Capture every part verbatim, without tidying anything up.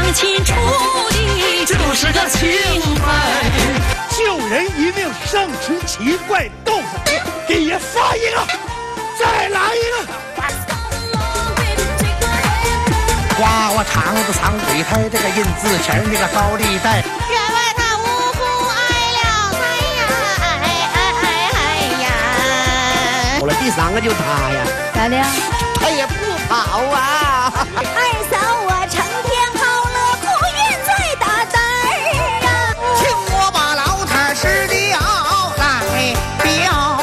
亲处的就是个情分。 救人一命胜吃奇怪豆腐，给爷发一个，再来一个。花花肠子藏鬼胎，这个印字钱这个高利贷。 员外他无辜挨了哎呀哎哎哎哎呀！ 有了第三个就他呀， 咋的？ 他也不跑啊。 二嫂我成天好乐，不愿再打单儿啊。 请我把老太师的要来表。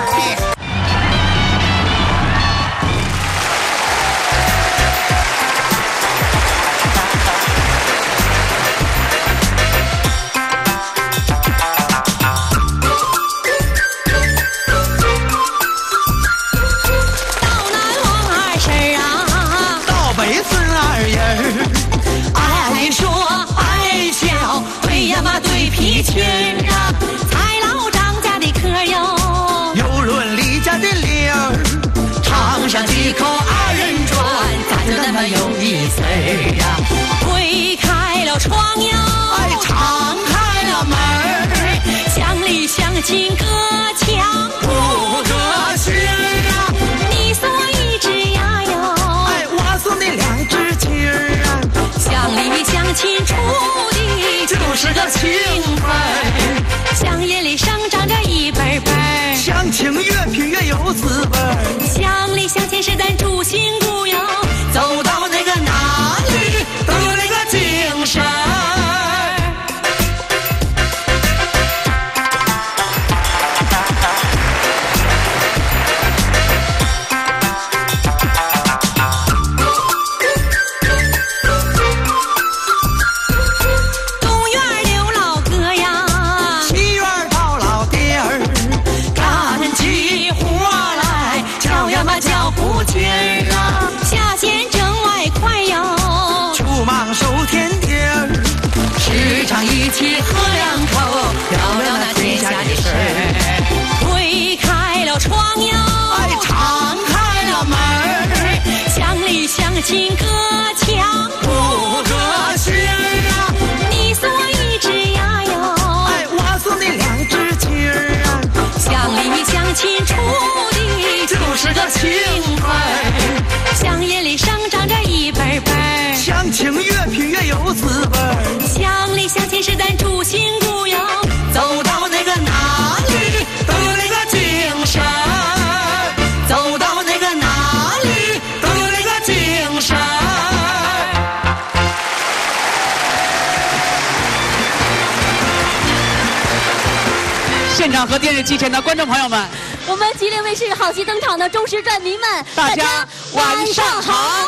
到南王二婶啊， 到北孙二人， 爱说爱笑，对呀嘛对皮裙儿啊，蔡老张家的客哟， 有论李家的理儿， 唱上几口二人转，咋就那么有意思儿啊？推开了窗哟， 哎，敞开了门儿， 乡里乡亲各腔不各心儿啊，你送我一只鸭哟， 哎，我送你两只鸡儿啊， 乡里乡亲处的就是个情分，乡野里生长着一本本， 乡情越品越有滋味。 乡里乡亲是咱主心骨哟，走到那个哪里都有那个精神儿。东院刘老哥呀， 西院到老爹儿， 干起活来叫呀嘛叫不劲儿啊，下线挣外快哟， 出忙收田地儿， 时常一起喝两口，聊聊那天下的事儿。推开了窗哟， 哎，敞开了门儿， 乡里乡亲各腔不各心儿啊，你送我一只鸭哟， 哎，我送你两只鸡儿啊， 乡里乡亲处的就是个情分，乡野里生长着一本本， 乡情越品越有滋味。 乡里乡亲是咱主心骨哟，走到那个哪里都有那个精神儿，走到那个哪里都有那个精神儿。 现场和电视机前的观众朋友们， 我们吉林卫视好戏登场的忠实战迷们， 大家晚上好！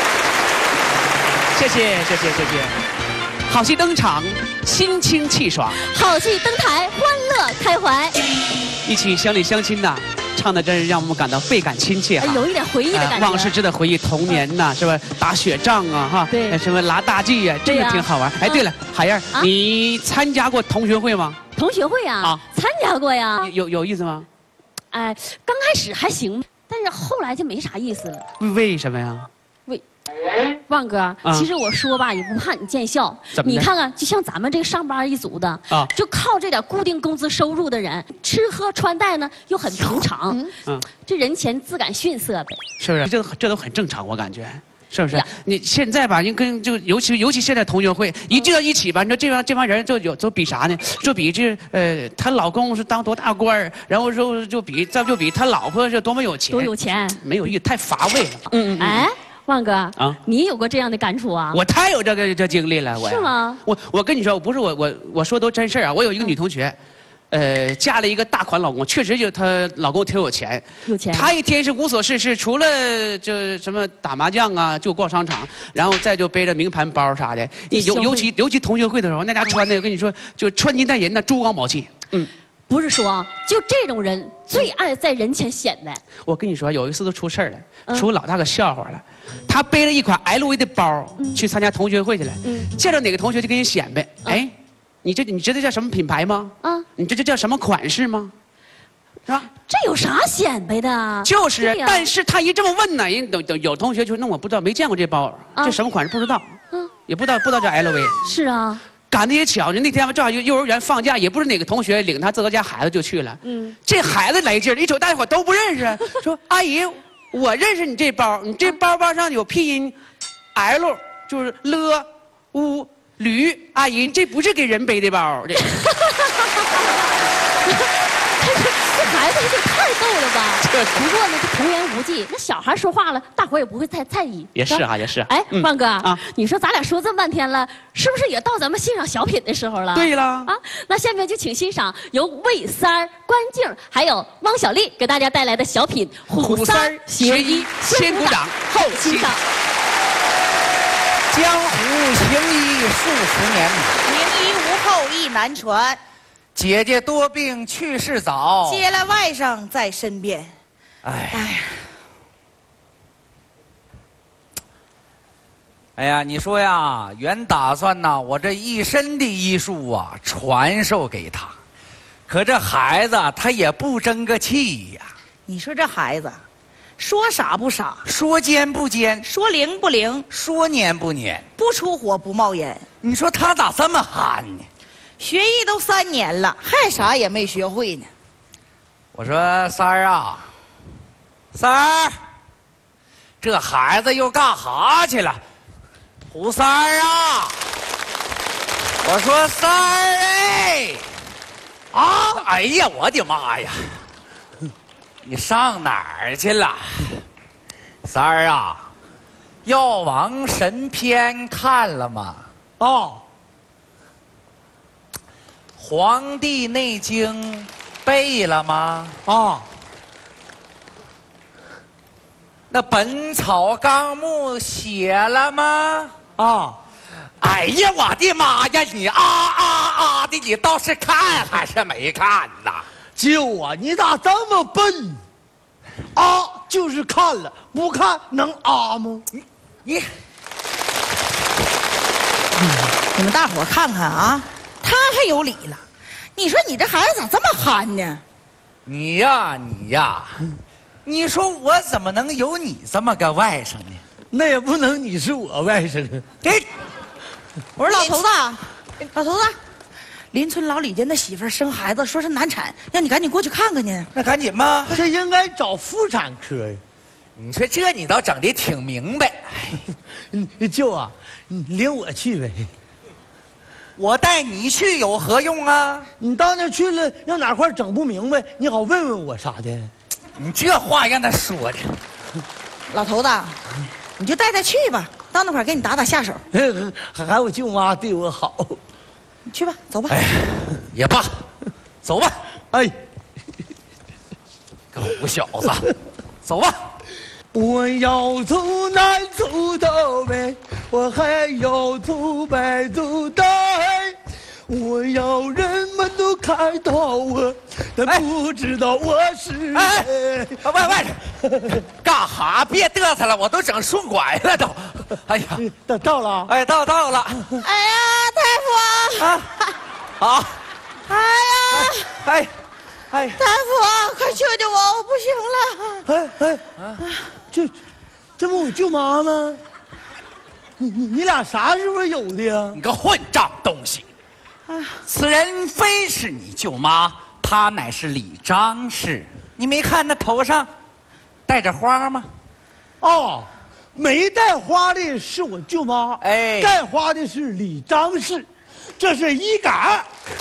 谢谢谢谢谢谢。好戏登场，心清气爽， 好戏登台，欢乐开怀， 一起乡里乡亲呐，唱的真是让我们感到倍感亲切哈。 有一点回忆的感觉。 呃往事值得回忆，童年呐，是吧？打雪仗啊，哈， 对什么拉大锯呀，真的挺好玩。哎，对了，海燕，你参加过同学会吗？ 同学会啊， 啊参加过呀。 有有意思吗？ 哎，刚开始还行，但是后来就没啥意思了。 为什么呀？ 喂，旺哥，其实我说吧，也不怕你见笑。 怎么的你看看，就像咱们这个上班一族的啊， 就靠这点固定工资收入的人，吃喝穿戴呢又很平常， 嗯， 这人前自感逊色呗。 是不是？这这都很正常，我感觉。是不是？你现在吧，你跟就尤其尤其现在同学会一聚到一起吧，你说这帮这帮人就有就比啥呢？就比这呃，她老公是当多大官儿，然后说就比再就比她老婆是多么有钱， 多有钱， 没有意义，太乏味了。 嗯嗯。哎，旺哥啊， 你有过这样的感触啊？ 我太有这个这经历了，我是吗？ 我我跟你说，不是我我我说都真事儿啊。我有一个女同学。呃，嫁了一个大款老公，确实就她老公挺有钱， 有钱。 她一天是无所事事，除了就什么打麻将啊，就逛商场，然后再就背着名牌包啥的。尤尤其尤其同学会的时候，那家穿的，我跟你说，就穿金戴银的，珠光宝气。嗯， 不是说啊，就这种人最爱在人前显摆。 我跟你说，有一次都出事儿了，嗯、出老大个笑话了。他背了一款 L V 的包、嗯、去参加同学会去了，嗯、见着哪个同学就跟人显摆，嗯、哎。你这你知道叫什么品牌吗？啊，你这这叫什么款式吗？是吧？ 这有啥显摆的？ 就是，但是他一这么问呢，人都都有同学就那我不知道，没见过这包，这什么款式不知道。嗯， 也不知道不知道叫 L V。 是啊。 赶得也巧，那天正好幼幼儿园放假，也不是哪个同学领他自个家孩子就去了。嗯，这孩子来劲儿，一瞅大伙都不认识，说阿姨，我认识你这包，你这包包上有拼音 L， 就是了乌驴。阿姨，这不是给人背的包。这这孩子这太逗了吧！不过呢，这童言无忌，那小孩说话了，大伙也不会太在意。 也是啊，也是。 哎，万哥啊， 你说咱俩说这么半天了，是不是也到咱们欣赏小品的时候了？ 对了啊，那下面就请欣赏由魏三儿、关静还有汪小丽给大家带来的小品《虎三儿学医》， 先鼓掌， 后欣赏。 江湖行医数十年， 名医无后意难传， 姐姐多病去世早， 接了外甥在身边。 哎哎呀， 哎呀，你说呀，原打算呐，我这一身的医术啊，传授给他，可这孩子他也不争个气呀。 你说这孩子，说傻不傻， 说尖不尖， 说灵不灵， 说黏不黏， 不出火不冒烟。 你说他咋这么憨呢？ 学艺都三年了，还啥也没学会呢。 我说三儿啊，三儿，这孩子又干哈去了？胡三儿啊，我说三儿哎，啊，哎呀，我的妈呀，你上哪儿去了？三儿啊，药王神篇看了吗？ 哦， 黄帝内经背了吗？ 啊， 那本草纲目写了吗？ 啊， 哎呀，我的妈呀！你啊啊啊的，你倒是看还是没看呐？ 舅啊，你咋这么笨？啊，就是看了，不看能啊吗？ 你你你们大伙看看啊，他还有理了。你说你这孩子咋这么憨呢？ 你呀你呀，你说我怎么能有你这么个外甥呢？ 那也不能你是我外甥啊。 给， 我说老头子，老头子，邻村老李家那媳妇儿生孩子说是难产，让你赶紧过去看看去。 那赶紧吧。 这应该找妇产科呀。 你说这你倒整的挺明白。 嗯，舅啊，你领我去呗。 我带你去有何用啊？ 你到那去了，要哪块整不明白，你好问问我啥的。 你这话让他说的。 老头子，你就带他去吧，到那块儿给你打打下手。 还还我舅妈对我好。 你去吧，走吧。 哎，也罢，走吧。 哎， 狗小子，走吧。 我要走南走到北，我还要走北走东，我要人们都看到我，但不知道我是谁。 哎，喂喂，干哈？别嘚瑟了，我都整顺拐了都。哎呀， 到到了， 哎，到到了。 哎呀，大夫啊，好。 哎呀， 哎，哎， 大夫，快救救我，我不行了。 哎哎啊，这这不我舅妈吗？你你你俩啥时候有的呀？ 你个混账东西！此人非是你舅妈，她乃是李张氏。你没看那头上戴着花吗？ 哦，没带花的是我舅妈， 哎带花的是李张氏，这是一杆。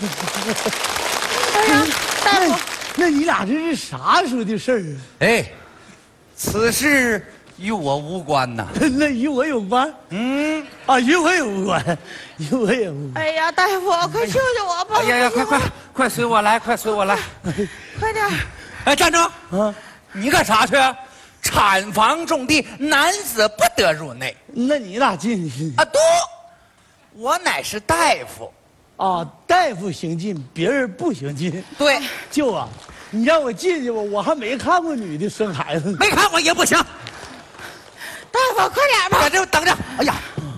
哎呀，大夫， 那你俩这是啥时候的事儿啊？ 哎，此事与我无关呐。 那与我有关？ 嗯， 啊，与我有关，与我有关。 哎呀，大夫，快救救我吧！ 哎呀呀，快快快随我来，快随我来！ 快点！ 哎，站住！ 啊， 你干啥去？产房种地，男子不得入内。 那你咋进去？ 啊，都，我乃是大夫。 啊，大夫行进，别人不行进。 对， 舅啊，你让我进去吧，我还没看过女的生孩子。 没看过也不行。 大夫，快点吧！ 在这等着。哎呀，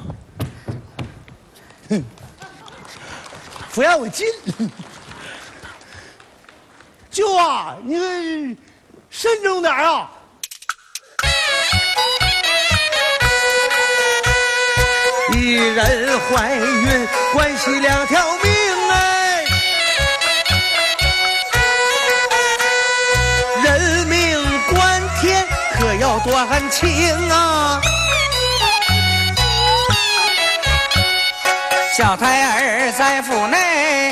不让我进。舅啊，你可慎重点啊！ 一人怀孕，关系两条命哎。人命关天，可要断情啊！ 小胎儿在府内，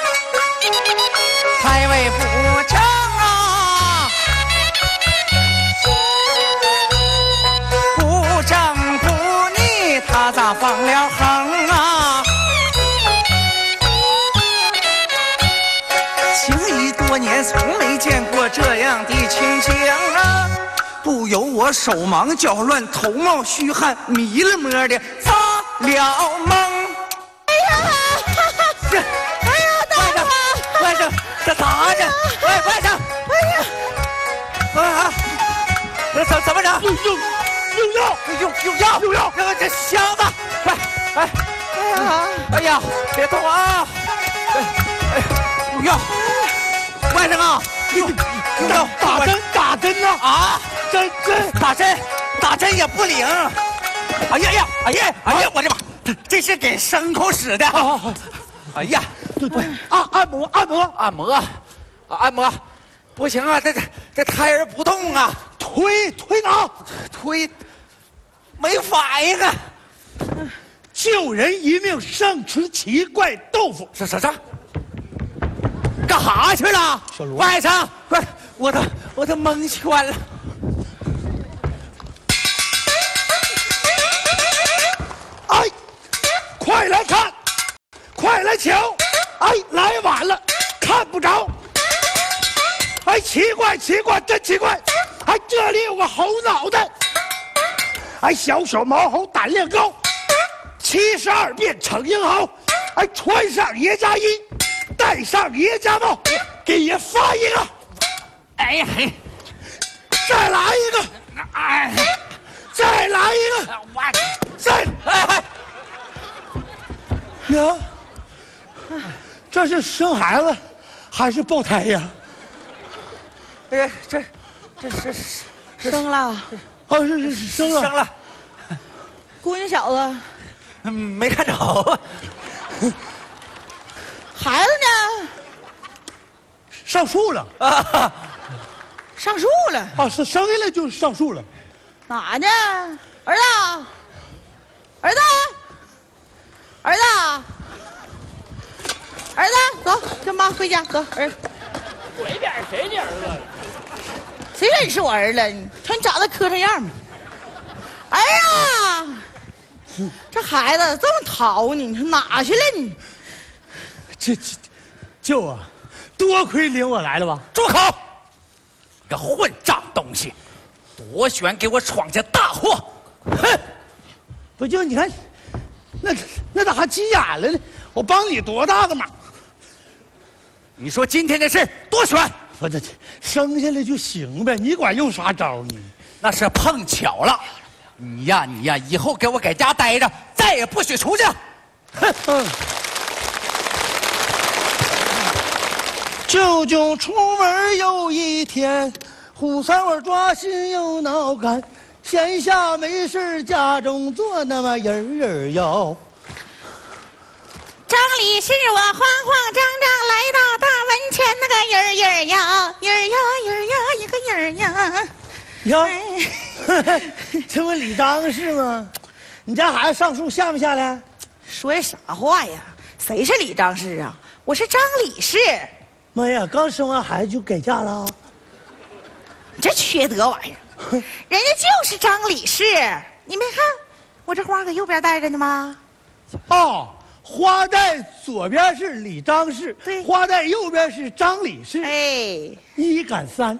胎位不正啊，不正不逆，他咋放了横啊？ 情谊多年，从没见过这样的情景啊！不由我手忙脚乱，头冒虚汗，迷了摸的发了懵。 哎呀，大夫， 外甥，这咋的？外外甥， 哎呀， 啊，这怎怎么着？ 用用用药， 用用药， 用药， 那个这箱子，快，哎， 哎呀， 哎呀，别动啊！哎哎，用药，外甥啊，用用药， 打针打针呐！ 啊， 针针打针，打针也不灵。哎呀呀，哎呀，哎呀，我的妈！这是给牲口使的。哎呀， 对对，按按摩按摩按摩，啊按摩，不行啊，这这这胎儿不动啊， 推推拿， 推，没反应啊。 救人一命胜吃奇怪豆腐。 啥啥啥？干哈去了？ 小罗外甥，快，我都我都蒙圈了。 哎，快来看，快来瞧！哎，来晚了，看不着。哎，奇怪奇怪，真奇怪！哎，这里有个猴脑袋。哎，小小毛猴胆量高，七十二变成英豪。哎，穿上爷家衣，戴上爷家帽，给爷发一个。 哎呀嘿， 再来一个， 哎， 再来一个， 我再哎哎， 娘，这是生孩子还是爆胎呀？ 哎呀，这这这是生了， 哦，是是是生了， 生了， 姑娘小子， 嗯，没看着啊。 孩子呢？ 上树了啊， 上树了， 啊！是生下来就上树了。 哪呢？儿子，儿子，儿子，儿子，走，跟妈回家，走，儿子。 鬼点谁你儿子？ 谁认识我儿子？你瞅你长得磕碜样吗？哎呀，这孩子这么淘呢，你说哪去了你？ 这这，舅啊，多亏领我来了吧？ 住口！个混账东西，夺选给我闯下大祸！哼！ 不就你看，那那咋还急眼了呢？我帮你多大个忙？ 你说今天的事多选， 我这生下来就行呗，你管用啥招呢？ 那是碰巧了。你呀你呀，以后给我在家待着，再也不许出去。 哼！嗯。舅舅出门有一天，胡三我抓心又挠肝，闲下没事家中做那么人儿哟。 张理是我慌慌张张来到大门前，那个人儿人儿呀，人儿呀人儿呀，一个人儿呀。 呀，这不李张是吗？你家孩子上树下没下来？ 说啥话呀？谁是李张氏啊？我是张李氏。 妈呀，刚生完孩子就改嫁了？ 你这缺德玩意儿！人家就是张李氏，你没看我这花搁右边戴着呢吗？ 哦，花带左边是李张氏， 对， 花带右边是张李氏。 哎， 一赶三。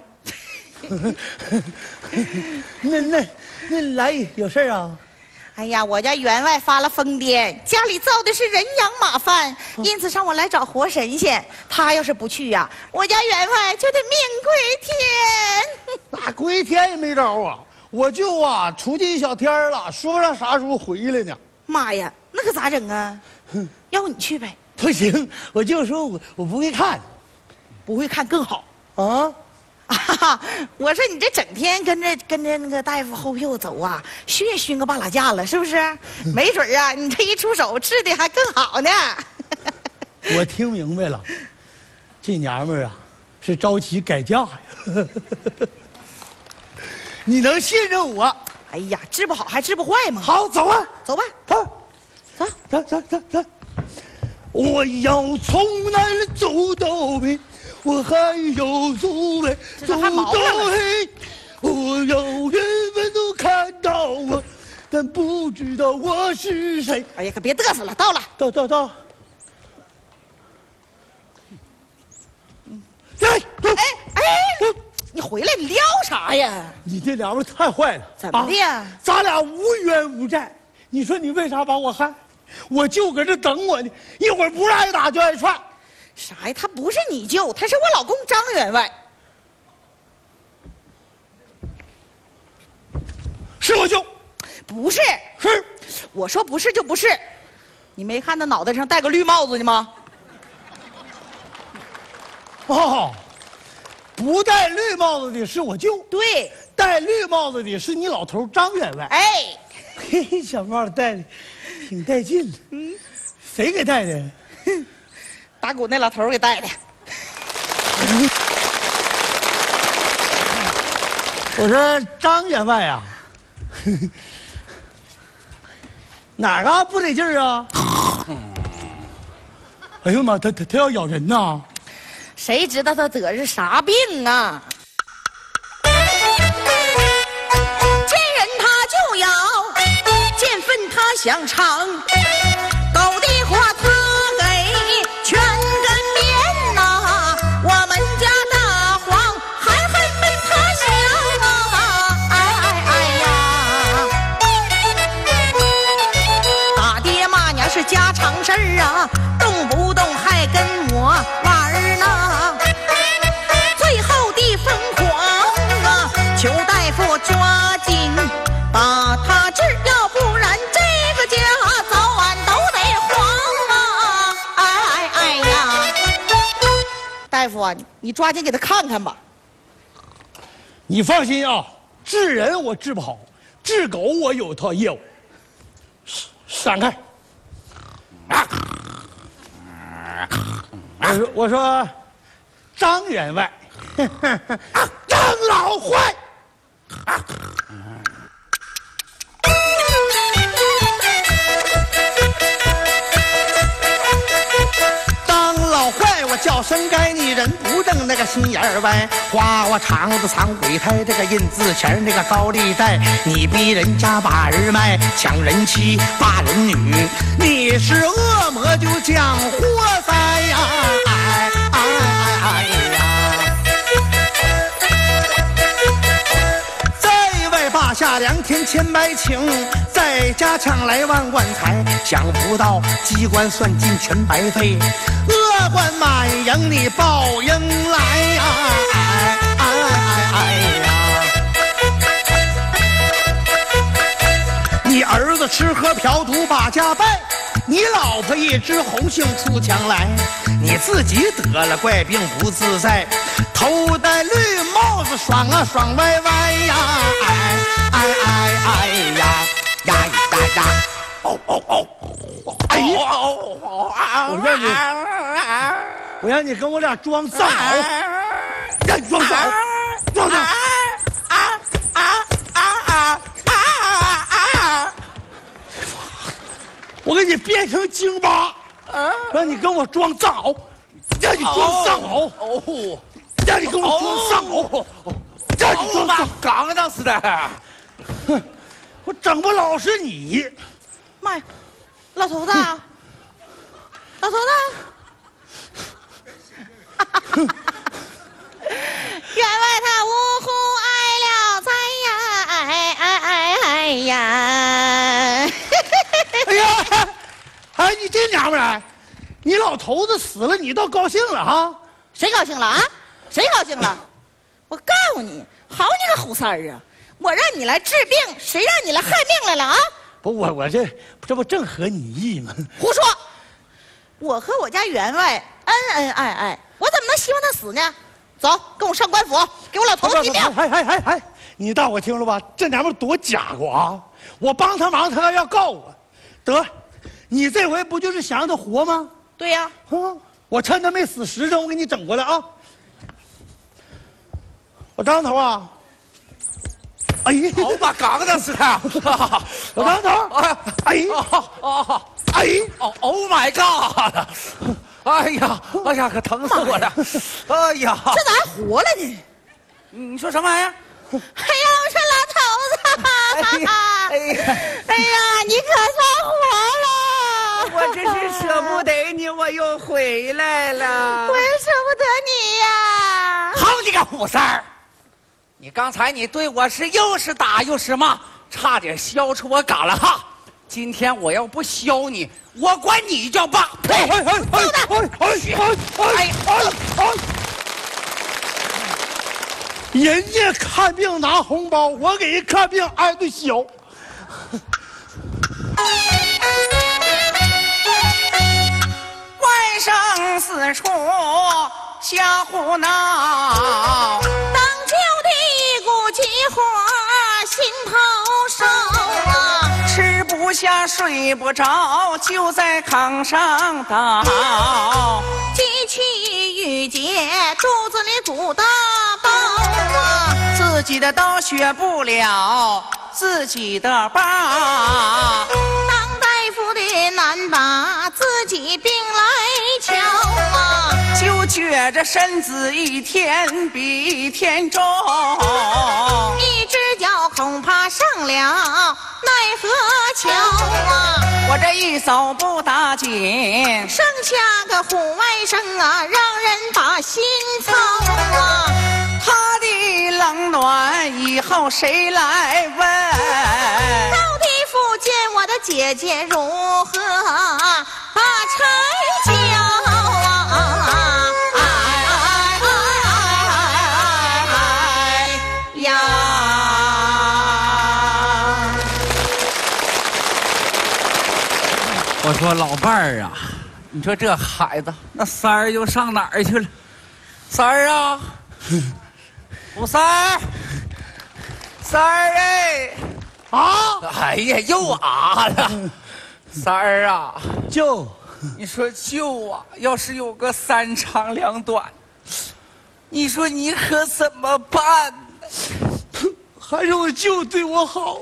那那那来有事啊？ 哎呀，我家员外发了疯癫，家里造的是人仰马翻，因此让我来找活神仙。他要是不去呀、啊，我家员外就得命归天。 那归天也没招啊！我舅啊，出去一小天了，说不上啥时候回来呢。 妈呀，那可咋整啊？要不你去呗？ 不行，我舅说我我不会看， 不会看更好啊。 啊，我说你这整天跟着跟着那个大夫后屁股走啊，熏也熏个半拉架了，是不是？没准啊，你这一出手治的还更好呢。 我听明白了，这娘们儿啊，是着急改嫁呀。你能信任我？ 哎呀，治不好还治不坏吗？ 好，走啊， 走吧， 走， 走。 走走走走。我要从南走到北，我还要走北走到黑。我要人们都看到我，但不知道我是谁。 哎呀，可别嘚瑟了，到了。 到到到。哎哎哎，你回来，你撩啥呀？ 你这娘们太坏了！ 怎么的呀？ 啊？咱俩无冤无债，你说你为啥把我害？我就搁这等我呢，一会儿不是挨打就挨踹。 啥呀？他不是你舅，他是我老公张员外。 是我舅？ 不是。 是。 我说不是就不是。你没看他脑袋上戴个绿帽子呢吗？ 哦，不戴绿帽子的是我舅。 对。 戴绿帽子的是你老头张员外。 哎。 嘿嘿，小帽戴的挺带劲的。嗯。谁给戴的？ 打鼓那老头给戴的。 我说张员外啊，哪儿啊不得劲儿啊？哎呦妈，他他他要咬人呐！ 谁知道他得的是啥病啊？见人他就咬，见粪他想尝，狗的话他给全根面呐。我们家大黄还还跟他想啊，哎哎哎呀！打爹骂娘是家常事儿啊，动不动还跟我玩儿呢。最后的疯狂啊，求大夫抓紧把他治，要不然这个家早晚都得黄啊！哎哎哎呀！大夫啊，你抓紧给他看看吧。 你放心啊，治人我治不好，治狗我有一套业务。闪开！我说我说，张员外，张老坏。张老坏，我叫声该，你人不正那个心眼儿歪，花花肠子藏鬼胎，这个印字钱那个高利贷，你逼人家把儿卖，抢人妻霸人女，你是恶魔就降祸灾呀！哎哎哎哎呀！在外霸下两天千百顷，在家抢来万贯财，想不到机关算尽全白费，恶贯满盈你报应来呀！哎哎哎哎呀！你儿子吃喝嫖赌把家败，你老婆一枝红杏出墙来，你自己得了怪病不自在，头戴绿帽子爽啊爽歪歪呀！哎哎哎哎呀呀呀呀！哦哦哦！哎呀！我让你，我让你跟我俩装丧偶，让你装丧偶，装丧。啊啊啊啊啊啊！我给你变成京巴，让你跟我装藏獒，让你装藏獒，哦，让你跟我装藏獒，让你装藏， 刚当似的。 哼，我整不老是你。 妈呀，老头子，老头子，员外他呜呼哀了哉呀，哎哎哎哎呀！ 哎呀，哎，你这娘们儿，你老头子死了，你倒高兴了哈？ 谁高兴了啊？谁高兴了？我告诉你，好你个虎三儿啊！我让你来治病，谁让你来害命来了啊？ 不，我我这这不正合你意吗？ 胡说！我和我家员外恩恩爱爱，我怎么能希望他死呢？ 走，跟我上官府，给我老头子提命。 哎哎哎哎，你当我听了吧？这娘们多假过啊！我帮他忙，他要告我，得，你这回不就是想让他活吗？ 对呀、 啊，我趁他没死时辰，我给你整过来啊！我张头啊！哎呀， 好把杠子似的。 我张头，哎哦哎哦 ，Oh my God！ 哎呀，哎呀，可疼死我了！哎呀， 这咋还活了呢？ 你说什么玩意儿？ 哎呀，我说老头子， 哎呀，哎呀， 哎呀，你可算活了！ 我真是舍不得你，我又回来了。 我也舍不得你呀！ 好你个虎三儿！你刚才你对我是又是打又是骂，差点削出我嘎了哈！今天我要不削你，我管你叫爸！呸！ 哎哎哎哎哎哎哎哎！人家看病拿红包，我给人看病挨顿削。 外甥四处瞎胡闹， 当秋的一股急火心头烧啊！ 吃不下睡不着，就在炕上倒。 机器玉洁，肚子里鼓大包啊！ 自己的都学不了，自己的包。 当大夫的难把自己病来瞧啊！ 就觉着身子一天比一天重， 一只脚恐怕上了奈何桥啊！ 我这一走不打紧， 剩下个虎外甥啊，让人把心操啊！ 他的冷暖以后谁来问？ 到底福建我的姐姐如何把拆交啊？哎哎哎哎呀！ 我说老伴儿啊，你说这孩子那三儿又上哪儿去了？三儿啊，吴三儿，三儿哎， 啊！ 哎呀，又啊了，三儿啊， 舅， 你说舅啊，要是有个三长两短，你说你可怎么办呢？ 还是我舅对我好。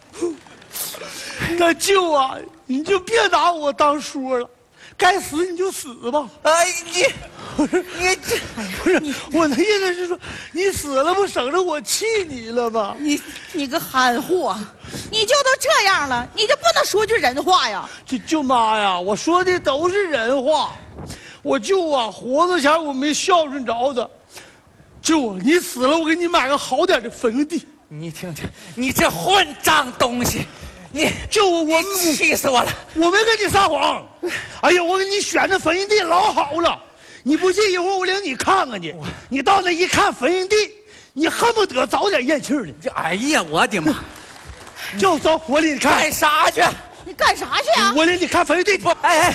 那舅啊，你就别拿我当说了，该死你就死吧。 哎，你不是你这不是我的意思是说，你死了不省着我气你了吗？ 你你个憨货，你就都这样了，你就不能说句人话呀？ 这舅妈呀，我说的都是人话。我舅啊，活着前我没孝顺着他。舅啊，你死了，我给你买个好点的坟地。 你听听，你这混账东西！你舅啊，我你气死我了！ 我没跟你撒谎。哎呀，我给你选的坟地老好了，你不信一会儿我领你看看去。你到那一看坟地，你恨不得早点咽气儿呢。 这哎呀，我的妈！ 就走，我领你看。 干啥去？ 你干啥去啊？ 我领你看坟地。 不，哎哎，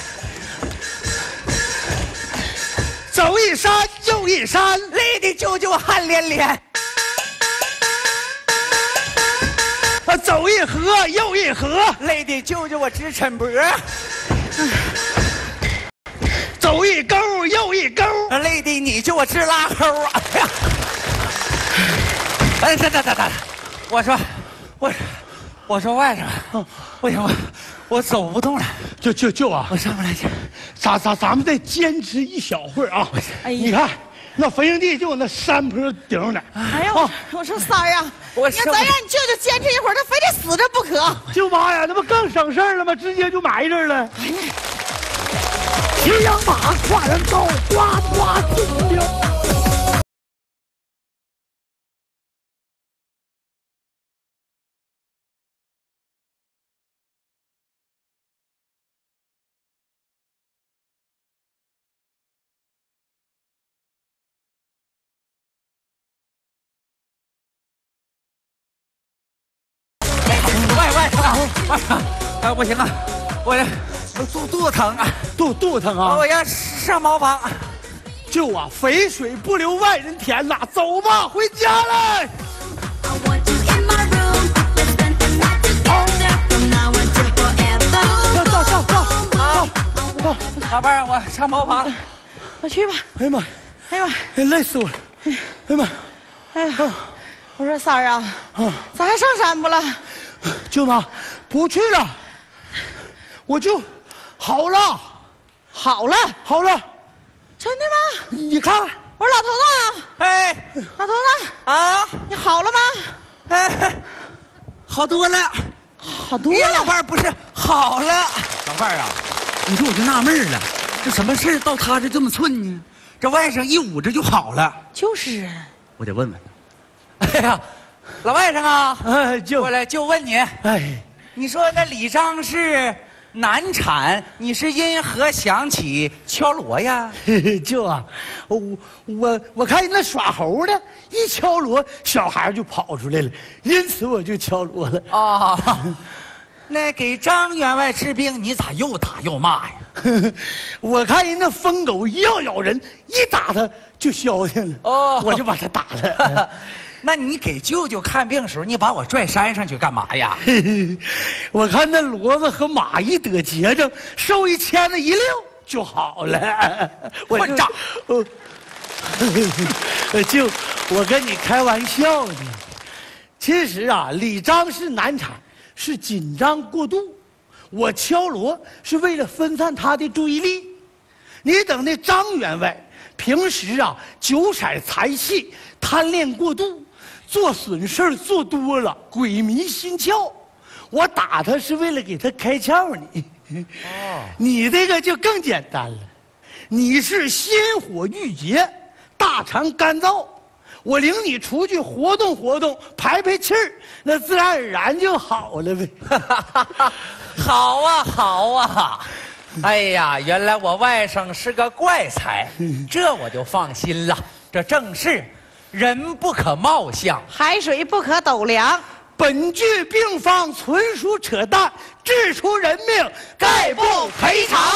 走一山又一山， 累的舅舅汗连连。 啊，走一河又一河， 累的舅舅我直抻脖。 走一沟又一沟， 累的你就我直拉齁啊！哎呀，哎，等等等等，我说，我，我说外甥，不行，我我走不动了， 舅舅舅啊， 我上不来去。 咱咱咱们再坚持一小会儿啊！ 哎呀你看，那坟营地就在那山坡顶那儿。 哎呀，我我说三儿啊， 我你看咱让你舅舅坚持一会儿，他非得死这不可。 舅妈呀，那不更省事儿了吗？直接就埋这儿了。骑羊马，跨人高，呱呱进溜。 外外甥啊，外甥，哎不行啊，我这肚肚子疼啊， 肚肚子疼啊！ 我要上茅房。 就啊，肥水不流外人田呐，走吧，回家来。上上上上啊！ 老伴儿，我上茅房了。 我去吧。 哎呀妈！ 哎呀妈！ 哎，累死我了！哎呀妈！ 哎呀，我说三儿啊，咋还上山不了？ 舅妈，不去了，我就好了， 好了， 好了。 真的吗？ 你看， 我说老头子， 哎， 老头子啊， 你好了吗？ 哎，好多了。 好多哎呀，老了。 伴儿不是好了。老伴儿啊，你说我就纳闷了，这什么事儿到他这这么寸呢？这外甥一捂着就好了。 就是啊。 我得问问他。哎呀，老外甥啊， 哎，舅过来就问你， 哎， 你说那李张氏难产，你是因何想起敲锣呀？ 嘿嘿舅啊，我我我看人那耍猴的，一敲锣，小孩就跑出来了，因此我就敲锣了。 哦，那给张员外治病，你咋又打又骂呀？ 我看人那疯狗一要咬人，一打他就消停了。 哦我就把他打了。 那你给舅舅看病的时候，你把我拽山上去干嘛呀？ 嘿嘿我看那骡子和马一得结症，受一签子一溜就好了。我混账！ 呃，舅，我跟你开玩笑呢。其实啊，李张是难产，是紧张过度。我敲锣是为了分散他的注意力。你等那张员外平时啊酒色财气，贪恋过度，做损事儿做多了，鬼迷心窍。我打他是为了给他开窍呢。哦，你这个就更简单了，你是心火郁结，大肠干燥。我领你出去活动活动，排排气儿，那自然而然就好了呗。 好啊，好啊！哎呀，原来我外甥是个怪才，这我就放心了。这正是人不可貌相， 海水不可斗量。 本句病方纯属扯淡，治出人命概不赔偿。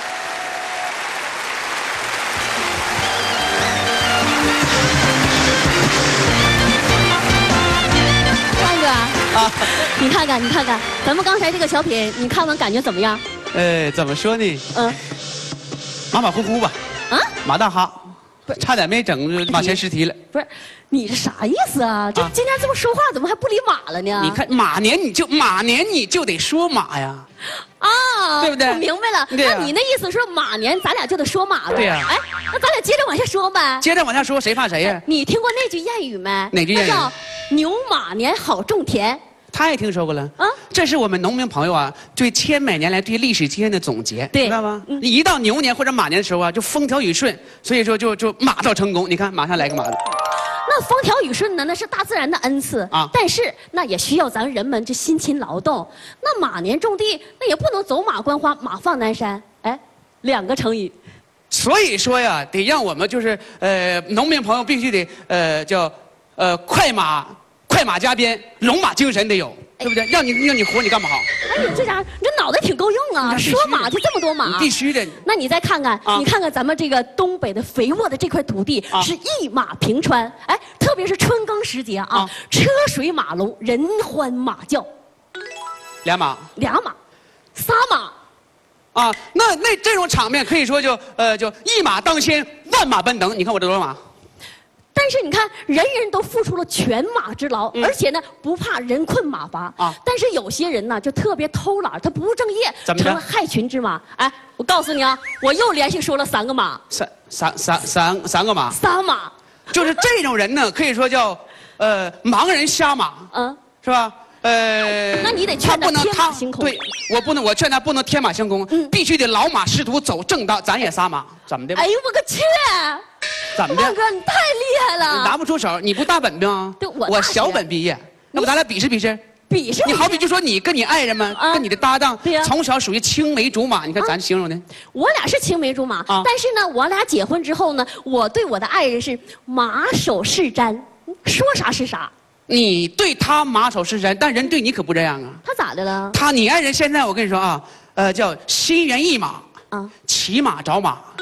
张哥啊，你看看，你看看，咱们刚才这个小品，你看完感觉怎么样？ 呃，怎么说呢？ 嗯， 马马虎虎吧。 啊， 马大哈，差点没整马前尸体了。 不是，你这啥意思啊？这今天这么说话，怎么还不理马了呢？ 你看马年你就马年你就得说马呀。 啊， 对不对我明白了。 对呀那你那意思说马年咱俩就得说马了？ 对呀哎，那咱俩接着往下说呗。 接着往下说，谁怕谁呀？ 你听过那句谚语没？ 哪句谚语那叫牛马年好种田。 他也听说过了啊， 这是我们农民朋友啊对千百年来对历史经验的总结， 对知道吗？ 嗯一到牛年或者马年的时候啊，就风调雨顺，所以说就就马到成功。你看，马上来个马的， 那风调雨顺呢，那是大自然的恩赐啊但是那也需要咱人们这辛勤劳动。那马年种地，那也不能走马观花，马放南山。哎，两个成语。 所以说呀，得让我们就是呃农民朋友必须得呃叫呃快马快马加鞭，龙马精神得有，对不对？让你让你活，你干不好， 哎，你这家伙，你这脑袋挺够用啊！ 那必须说马就这么多马， 你必须的。 那你再看看， 啊你看看咱们这个东北的肥沃的这块土地， 啊是一马平川。哎，特别是春耕时节啊， 啊车水马龙，人欢马叫， 俩马俩马，仨马。 啊，那那这种场面可以说就呃就一马当先，万马奔腾。你看我这多少马？ 但是你看，人人都付出了犬马之劳， 嗯而且呢，不怕人困马乏啊但是有些人呢，就特别偷懒，他不务正业， 怎么着成了害群之马。哎，我告诉你啊，我又连续说了三个马， 三三三三三个马， 仨马。 就是这种人呢，可以说叫呃盲人瞎马， 嗯， 是吧？呃， 那你得劝他不能天马他行空对我不能，我劝他不能天马行空， 嗯必须得老马识途走正道。咱也仨马，怎么的吧？ 哎呦我个去！ 怎么的孟哥，你太厉害了！ 拿不出手，你不大本吗？ 对我大学我小本毕业，要不咱俩比试比试？ 比试你好比就说你跟你爱人们， 啊跟你的搭档， 对呀从小属于青梅竹马，你看咱形容的， 我俩是青梅竹马， 啊但是呢，我俩结婚之后呢，我对我的爱人是马首是瞻，说啥是啥。 你对他马首是瞻，但人对你可不这样啊。 他咋的了？ 他你爱人现在我跟你说啊，呃，叫心猿意马， 啊， 骑马找马， 这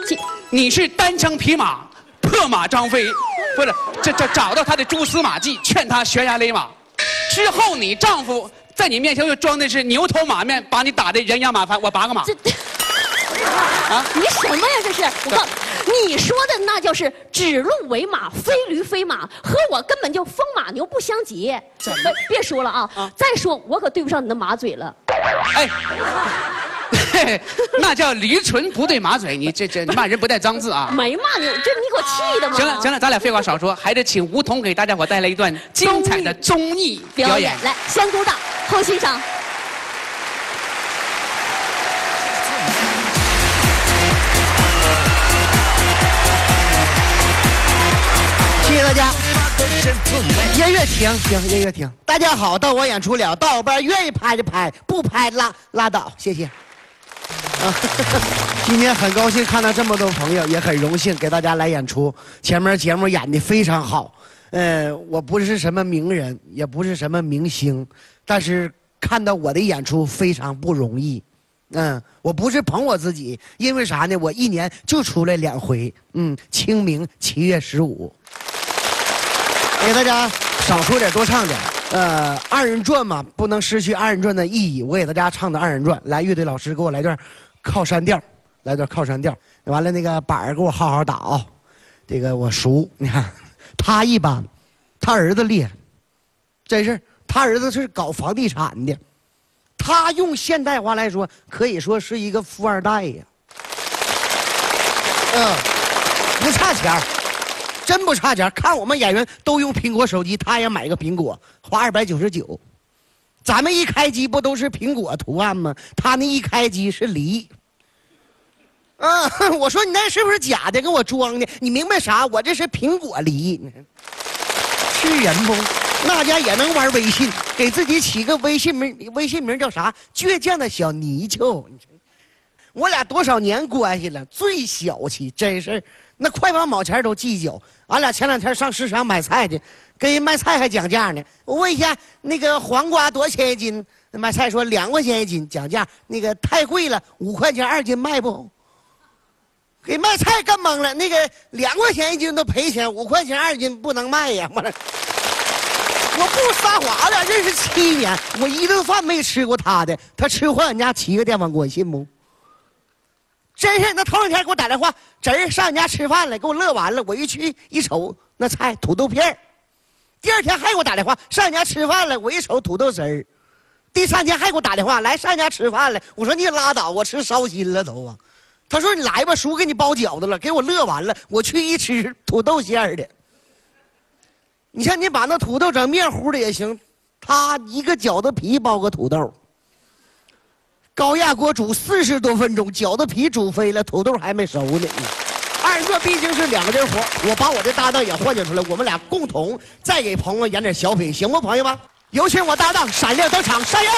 你是单枪匹马破马张飞，不是这这找到他的蛛丝马迹，劝他悬崖勒马。之后你丈夫在你面前又装的是牛头马面，把你打得人仰马翻。我拔个马。 这啊，你什么呀？这是我告诉你，你说的那就是指鹿为马，非驴非马，和我根本就风马牛不相及。 怎么？ 别说了啊！啊再说我可对不上你的马嘴了。 哎。那叫驴唇不对马嘴，你这这骂人不带脏字啊！ 没骂你，这你给我气的吗？ 行了行了，咱俩废话少说，还得请吴彤给大家伙带来一段精彩的综艺表演。 来，先鼓掌，后欣赏。 谢谢大家。音乐停，行，音乐停。大家好，到我演出了，到我班愿意拍就拍，不拍拉拉倒，谢谢。啊，今天很高兴看到这么多朋友，也很荣幸给大家来演出。前面节目演得非常好，呃，我不是什么名人，也不是什么明星，但是看到我的演出非常不容易。嗯，我不是捧我自己，因为啥呢？我一年就出来两回，嗯，清明、七月十五。给大家少说点，多唱点。呃，二人转嘛，不能失去二人转的意义。我给大家唱的二人转，来，乐队老师给我来段靠山调，来段靠山调。完了，那个板儿给我好好打啊、哦，这个我熟。你看，他一般，他儿子厉害，真是他儿子是搞房地产的，他用现代话来说，可以说是一个富二代呀。嗯，不差钱儿。真不差钱，看我们演员都用苹果手机，他也买个苹果，花二百九十九。咱们一开机不都是苹果图案吗？他那一开机是梨。啊，我说你那是不是假的？给我装的？你明白啥？我这是苹果梨。是人不？那家也能玩微信，给自己起个微信名，微信名叫啥？倔强的小泥鳅。我俩多少年关系了？最小气，真是。那快把毛钱都计较。俺俩前两天上市场买菜去，跟人卖菜还讲价呢。我问一下，那个黄瓜多少钱一斤？卖菜说两块钱一斤，讲价。那个太贵了，五块钱二斤卖不？给卖菜干懵了。那个两块钱一斤都赔钱，五块钱二斤不能卖呀！我这我不撒谎，俺俩认识七年，我一顿饭没吃过他的，他吃坏俺家七个电饭锅，信不？真是，那头两天给我打电话，侄儿上俺家吃饭了，给我乐完了。我一去一瞅，那菜土豆片儿。第二天还给我打电话，上俺家吃饭了，我一瞅土豆丝儿。第三天还给我打电话，来上俺家吃饭了。我说你拉倒，我吃烧心了都啊。他说你来吧，叔给你包饺子了，给我乐完了。我去一吃土豆馅儿的。你像你把那土豆整面糊的也行，他一个饺子皮包个土豆。高压锅煮四十多分钟，饺子皮煮飞了，土豆还没熟呢。二人转毕竟是两个人活，我把我的搭档也换选出来，我们俩共同再给朋友演点小品，行不，朋友们？有请我搭档闪亮登场，闪亮！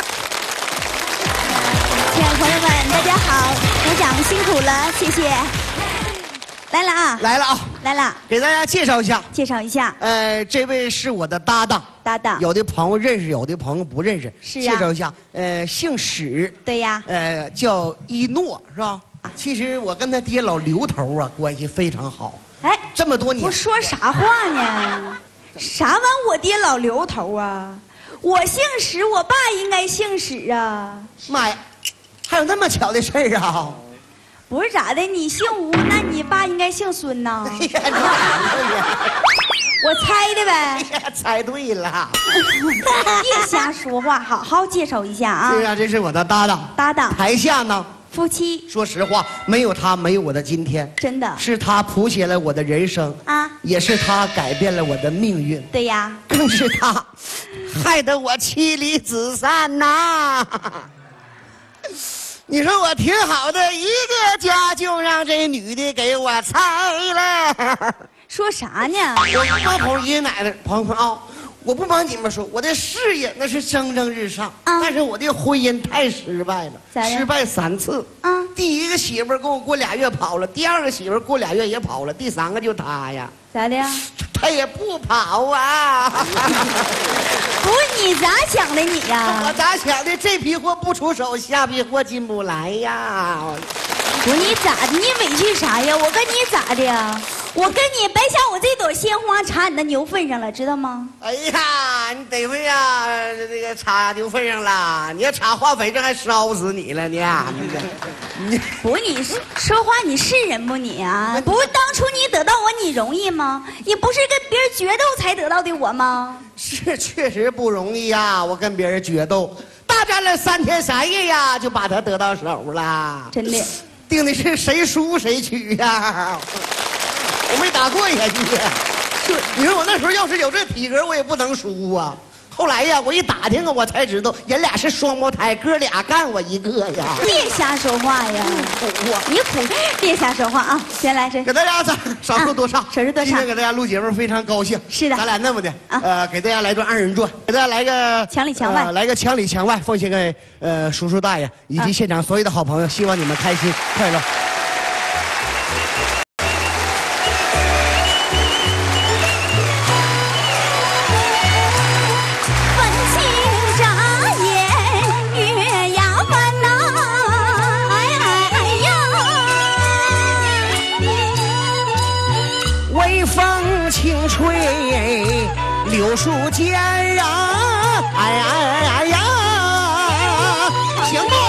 亲爱的朋友们，大家好，鼓掌辛苦了，谢谢。来了啊！ 来了啊！ 来了， 给大家介绍一下， 介绍一下。 呃，这位是我的搭档。 搭档， 有的朋友认识，有的朋友不认识。 是啊。 介绍一下，呃，姓史。 对呀。 呃，叫一诺，是吧？其实我跟他爹老刘头啊，关系非常好。 哎， 这么多年。 我说啥话呢？啥玩意我爹老刘头啊？我姓史，我爸应该姓史啊。 妈呀，还有那么巧的事儿啊！ 不是咋的，你姓吴，那你爸应该姓孙呐。 哎呀，你咋呀？ 我猜的呗。 哎呀，猜对了。 别瞎说话，好好介绍一下啊。 对呀，这是我的搭档。 搭档。 台下呢？ 夫妻。 说实话，没有他，没有我的今天。 真的。 是他谱写了我的人生啊，也是他改变了我的命运。 对呀。 更是他，害得我妻离子散呐。你说我挺好的一个家，就让这女的给我拆了。 说啥呢？ 我帮朋友爷爷奶奶，朋友们啊，我不帮你们说，我的事业那是蒸蒸日上，啊、但是我的婚姻太失败了，失败三次。啊，第一个媳妇儿跟我过俩月跑了，第二个媳妇儿过俩月也跑了，第三个就他呀。 咋的呀？ 他也不跑啊。 不是你咋想的你呀？ 我咋想的？这批货不出手，下批货进不来呀。 不，你咋的？你委屈啥呀？我跟你咋的呀？我跟你白瞎我这朵鲜花插你的牛粪上了，知道吗？ 哎呀，你得会呀，这个插牛粪上了，你要插化肥，这还烧死你了呢！你你不，你说话你是人不你啊？不是当初你得到我你容易吗？你不是跟别人决斗才得到的我吗？ 是确实不容易呀，我跟别人决斗，大战了三天三夜呀，就把他得到手了。 真的， 定的是谁输谁取呀。我没打过人家，就你说我那时候要是有这体格，我也不能输啊。后来呀，我一打听啊，我才知道人俩是双胞胎，哥俩干我一个呀。 别瞎说话呀！ 我你苦，别瞎说话啊！先来这， 给大家少少说多唱， 少说多唱。 今天给大家录节目非常高兴。 是的， 咱俩那么的， 啊呃，给大家来段二人转，给大家来个墙里墙外， 呃来个墙里墙外，奉献给呃叔叔大爷以及现场所有的好朋友，希望你们开心快乐。轻吹柳树间啊，哎呀哎呀，行不？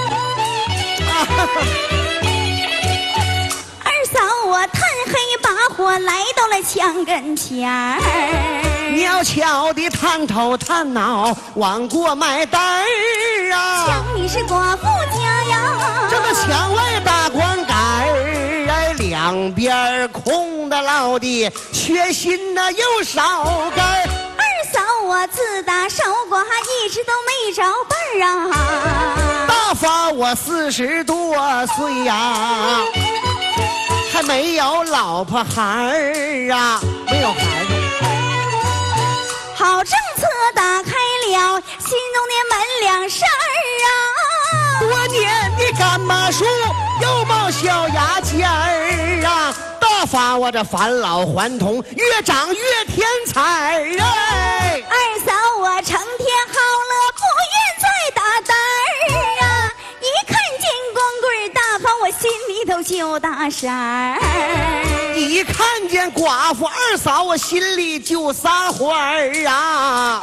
二嫂，我探黑把火来到了墙跟前儿， 悄悄地探头探脑往过迈单儿啊。 墙里是寡妇家呀， 这个墙外大棺盖儿，哎，两边空的落地，缺心呐又少根儿。 二嫂，我自打守寡一直都没着伴儿啊。 大发我四十多岁呀、啊，还没有老婆孩儿啊，没有孩子。 好政策打开了心中的门两扇儿啊。 多年的干巴树又冒小牙尖儿啊，大发我这返老还童，越长越添彩儿哎。 二嫂，我成天好乐，不愿再打单儿啊。一看见光棍大方，我心里头就打闪儿。 一看见寡妇二嫂，我心里就撒欢儿啊。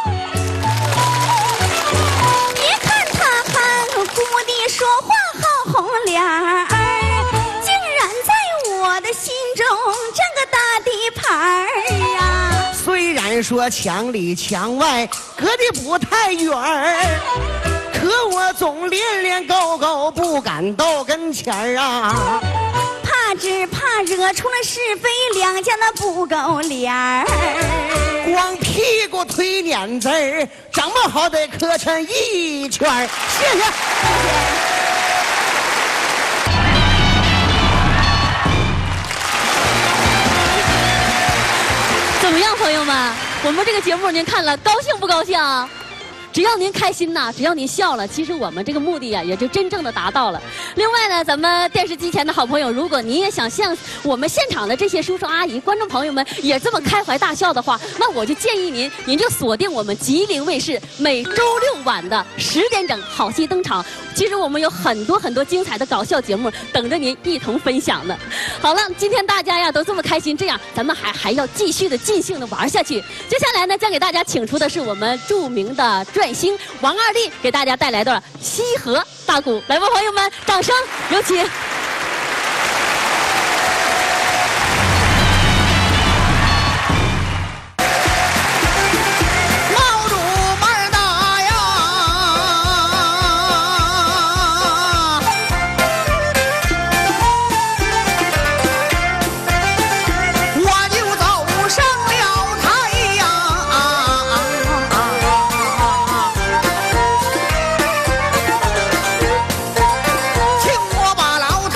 别看他含糊地说话好红脸儿，竟然在我的心中占个大地盘儿啊。 虽然说墙里墙外隔得不太远儿，可我总连连勾勾不敢到跟前儿啊。 怕只怕惹出了是非，两家那不够脸儿。 光屁股推撵字儿，长不好得磕碜一圈儿。谢谢。 怎么样，朋友们？我们这个节目您看了，高兴不高兴啊？只要您开心呐，只要您笑了，其实我们这个目的呀，也就真正的达到了。另外呢，咱们电视机前的好朋友，如果您也想像我们现场的这些叔叔阿姨、观众朋友们也这么开怀大笑的话，那我就建议您，您就锁定我们吉林卫视每周六晚的十点整好戏登场。其实我们有很多很多精彩的搞笑节目等着您一同分享呢。好了，今天大家呀都这么开心，这样咱们还还要继续的尽兴的玩下去。接下来呢，将给大家请出的是我们著名的转星王二力，给大家带来段西河大鼓。来吧，朋友们，掌声有请。 请我把老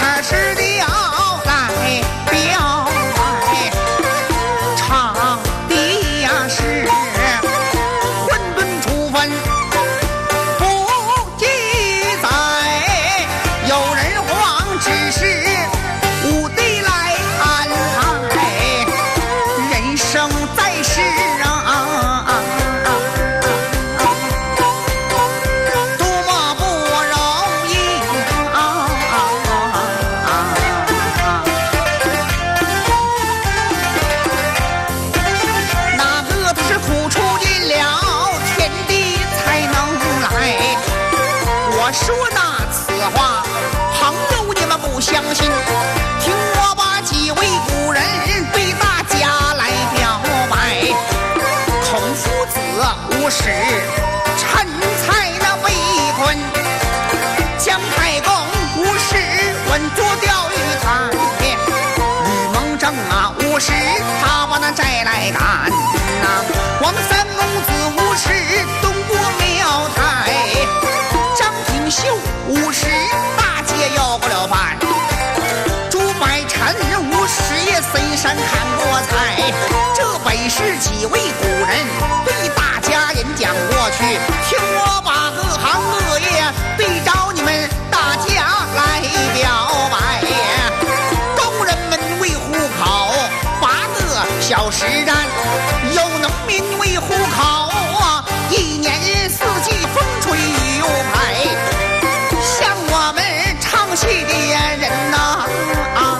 捉钓鱼台。吕蒙正啊，五十他把那债来赶呐。王三公子五十东过庙台。张廷秀五十大街要过了饭。朱百臣五十也随山看过菜。这本是几位古人对大家演讲过去，听我把各行各业对照你们大家来表白。工人们为糊口八个小时战，有农民为糊口啊，一年四季风吹雨拍。像我们唱戏的人呐啊，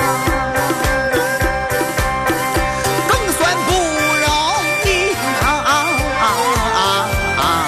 更算不容易啊啊啊啊！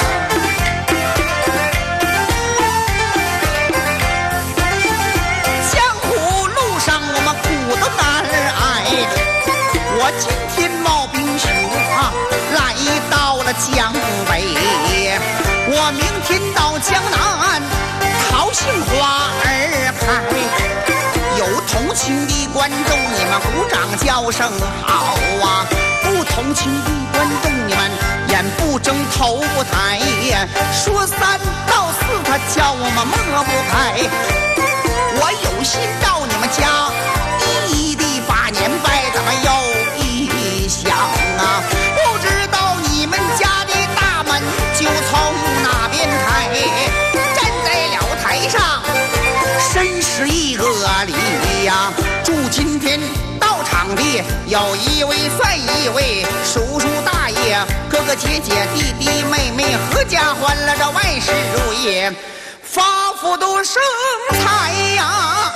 江湖路上我们苦都难挨，我今天冒兵雄啊，来到了江北，我明天到江南，桃杏花儿开。有同情的观众，你们鼓掌叫声好啊！不同情的观众，你们眼不睁头不抬呀！说三道四，他叫我们抹不开。我有心到你们家，一一的把年拜，怎么又一想啊？不知道你们家的大门就从哪边开？站在了台上，深是一个礼呀！祝今天到场的有一位算一位，叔叔大爷、哥哥姐姐、弟弟妹妹，阖家欢乐着，万事如意，发福都生财呀！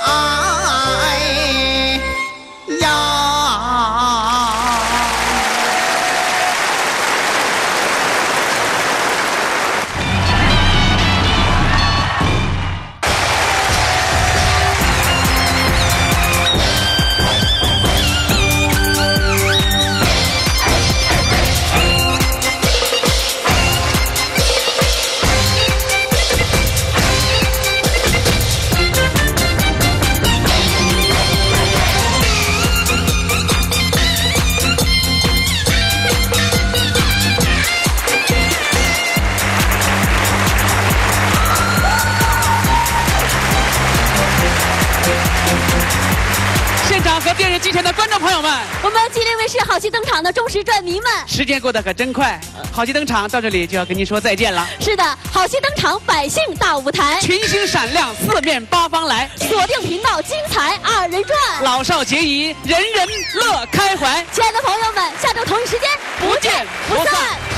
哎呀！ 和电视机前的观众朋友们， 我们吉林卫视好戏登场的忠实转迷们， 时间过得可真快，好戏登场到这里就要跟您说再见了。 是的，好戏登场，百姓大舞台， 群星闪亮，四面八方来， 锁定频道，精彩二人转， 老少皆宜，人人乐开怀。 亲爱的朋友们，下周同一时间不见不散。